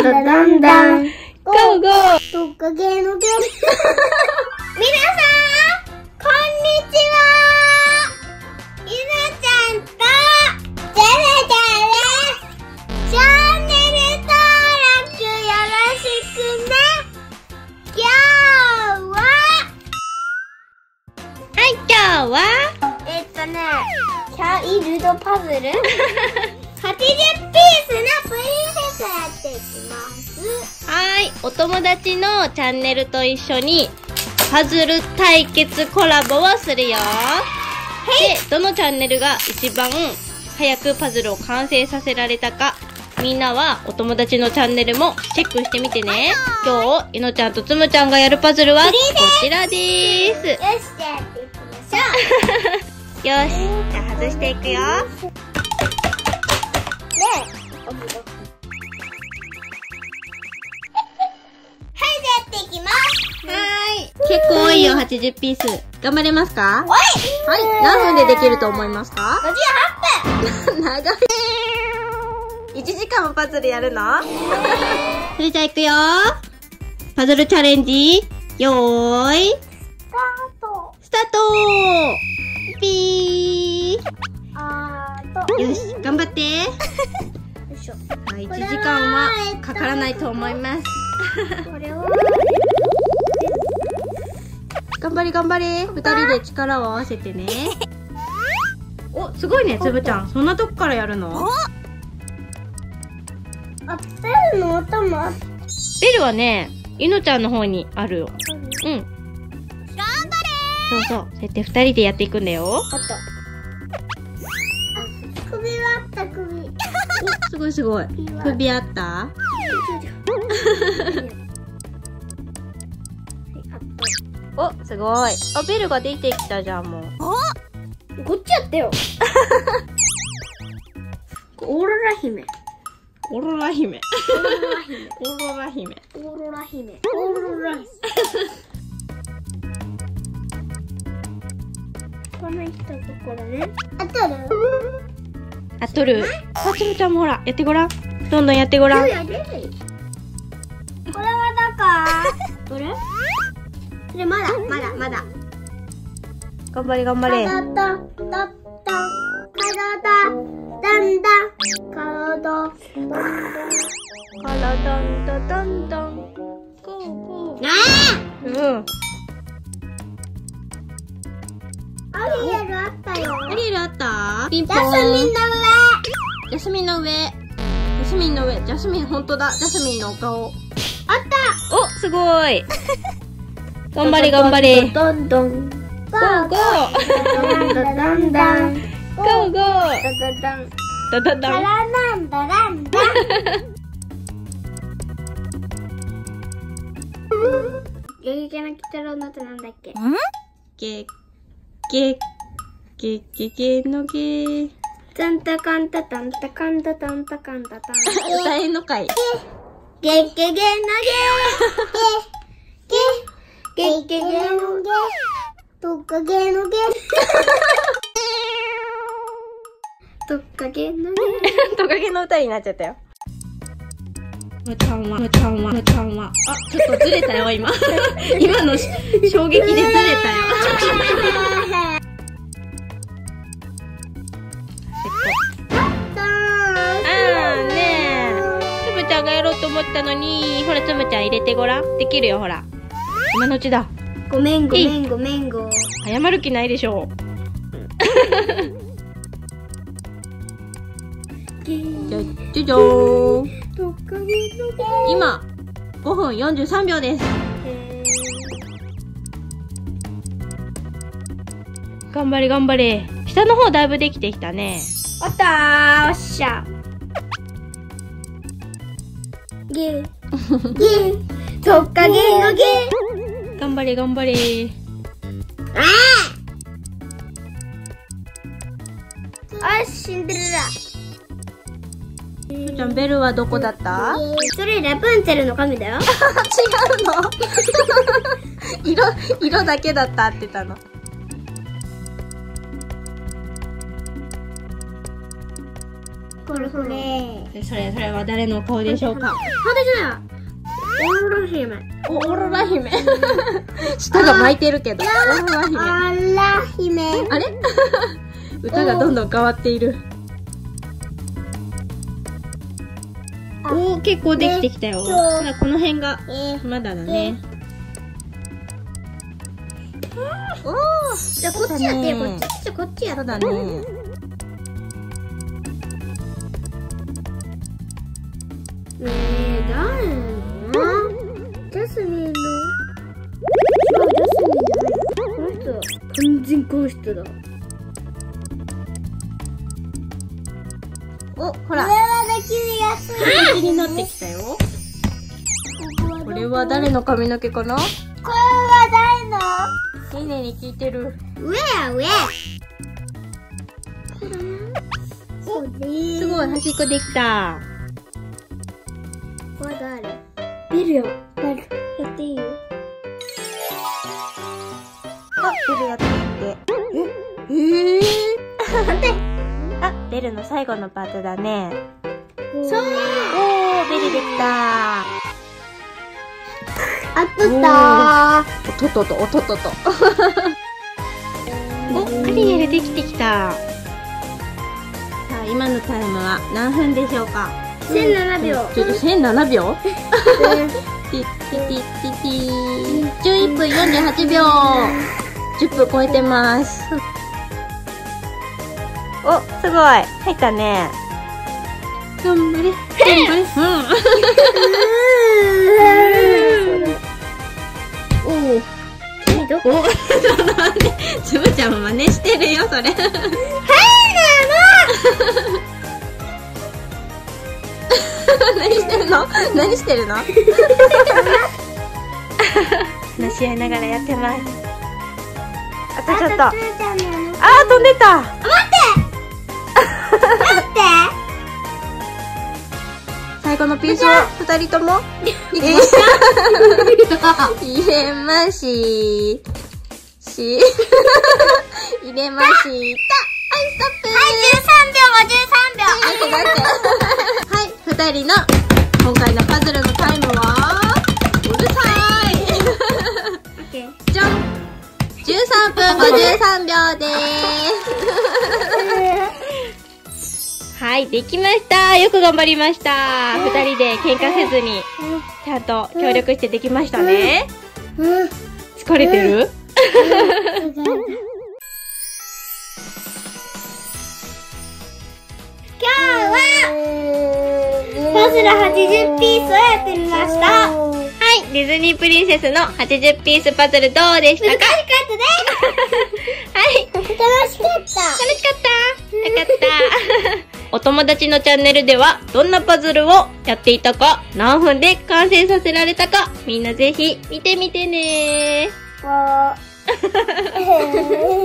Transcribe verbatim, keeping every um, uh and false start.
だだんだん。 ゴーゴー。 トカゲのゲ。皆さん、こんにちは。ゆなちゃんと、ジェレちゃんです。チャンネル登録よろしくね。今日は、 はい、今日はえっとね、チャイルドパズルはちじゅうピースのプリンセスやっていきます。 はーい、お友達のチャンネルと一緒にパズル対決コラボをするよ。で、どのチャンネルが一番早くパズルを完成させられたか、みんなはお友達のチャンネルもチェックしてみてね。今日、いのちゃんとつむちゃんがやるパズルはこちらでーす。 よし、じゃあやっていきましょう。 よし、じゃあ外していくよ。 で、お風呂。はい、じゃあやっていきます。 はーい。結構多いよ、はちじゅうピース。頑張れますか？ おい！ はい。何分でできると思いますか？ ごじゅうはっぷん。 長い。いちじかんもパズルやるの？それじゃあいくよ。パズルチャレンジ、よーい。 スタート。 スタートー。ピー。 あーと。 よし、頑張って。 よいしょ。 はい、いちじかんはかからないと思います。 これを。 頑張れ頑張れ。二人で力を合わせてね。お、すごいね、つぶちゃん。そんなとこからやるの？ あ、ベルの音もあっベルはね、いのちゃんの方にあるよ。うん。 頑張れそうそう。そうやって二人でやっていくんだよ。 あった。首はあった、首。 お、すごいすごい。首あった？ はい、あった。 お、すごい。あ、ベルが出てきたじゃん、もう。 こっちやってよ。オーロラ姫。 オーロラ姫。 オーロラ姫。 オーロラ姫。 オーロラ姫。オーロラ姫。この人ところね。あとる？ あ、取る。あ、つむちゃんもほら、やってごらん。どんどんやってごらん。 これはどこ？これ？それまだ、まだ、まだ。 頑張れ頑張れ。 体と、と、と、体、だんだん、体、だんだん。 からだんだだんだん。ゴーゴー。 ねえ！ うん。 アリエルあったよ。 アリエルあった？ピンポジャスミンのーン。 上。 ジャスミンの上。ジャスミンの上。ジャスミン、ほんとだ。ジャスミンのお顔。 あったお、すごい。頑張れ頑張れ。 どんどん。ゴーゴー。 だだんだん。 ゴーゴー。 だだだん。 だだだん。 だらなんだらんだ。ゲゲゲの鬼太郎の音なんだっけ？ ゲ、ゲ、ゲゲゲのゲ。 タンタカンタタンタカンタタンタカンタタン。 歌えんのかい。 ゲゲゲのゲ。ゲゲゲゲのゲ。トカゲのゲ。トカゲのゲ。 トカゲの歌になっちゃったよ。むちゃんは、むちゃんは、むちゃんは。あ、ちょっとずれたよ、今。今の衝撃でずれたよ。あーねえ。つむちゃんがやろうと思ったのに、ほら、つむちゃん入れてごらん。できるよ、ほら。今のうちだ。 ごめんごめんごめんご。 謝る気ないでしょう。じゃじゃじゃーん。 トカゲのゲ。 今、ごふんよんじゅうさんびょうです。頑張れ頑張れ。下の方だいぶできてきたね。 あったー、おっしゃ。ゲー。ゲー。トカゲのゲー。 頑張れ頑張れ。 ああ、シンデレラ。 つーちゃん、ベルはどこだった？ それラプンツェルの髪だよ。 違うの色、色だけだったって言ったの。 これこれ。 それ、それは誰の顔でしょうか？ 私だ。オーロラ姫。 お、オーロラ姫。舌が巻いてるけど。オーロラ姫。 オーロラ姫。 あれ歌がどんどん変わっている。おー、結構できてきたよ。ただこの辺が、まだだね。おー、 じゃあこっちやってよ、こっち。じゃあこっちやって。 そうだね。 ねえ、誰なの？ジャスミンの。違う、ジャスミンじゃない。この人。完全この人だ。 お、ほら。 これはできやすい。 気になってきたよ。これは誰の髪の毛かな？ これは丁寧に聞いてる。 誰の？上や上。そうです。 すごい、端っこできた。 これ誰？ベルよ。ベル。やっていいよ。 あ、ベルやってみて。ええー、あ、ベルの最後のパートだね。 そう。 おー、ベルできた。 あったおととと、おととと。お、アリエルできてきた。さあ、今のタイムは何分でしょうか？ せんななびょう。 ちょっとせんななびょう？ティッティティッティティ。じゅういっぷんよんじゅうはちびょう。じゅっぷん超えてます。お、すごい。入ったね。頑張れ。頑張れ。うん。おお。え、どこ？ちょっと待って。つぶちゃんも真似してるよ、それ。はいなの。何してるの？何してるの？話し合いながらやってます。あとちょっと。あー、飛んでた。 待って待って最後のピースを二人とも入れま入れましし入れました。はい、ストップ。 はい、じゅうさんびょう、ごじゅうさんびょう。 はい、二人の今回のパズルのタイムはうるさい。じゃん。じゅうさんぷんごじゅうさんびょうでーす。はい、できました。よく頑張りました。二人で喧嘩せずにちゃんと協力してできましたね。疲れてる？ 今日はパズルはちじゅうピースをやってみました。 はい、ディズニープリンセスのはちじゅうピースパズルどうでしたか？ 楽しかったね。 はい、 楽しかった。楽しかった。よかった。お友達のチャンネルではどんなパズルをやっていたか、何分で完成させられたか、みんなぜひ見てみてねー。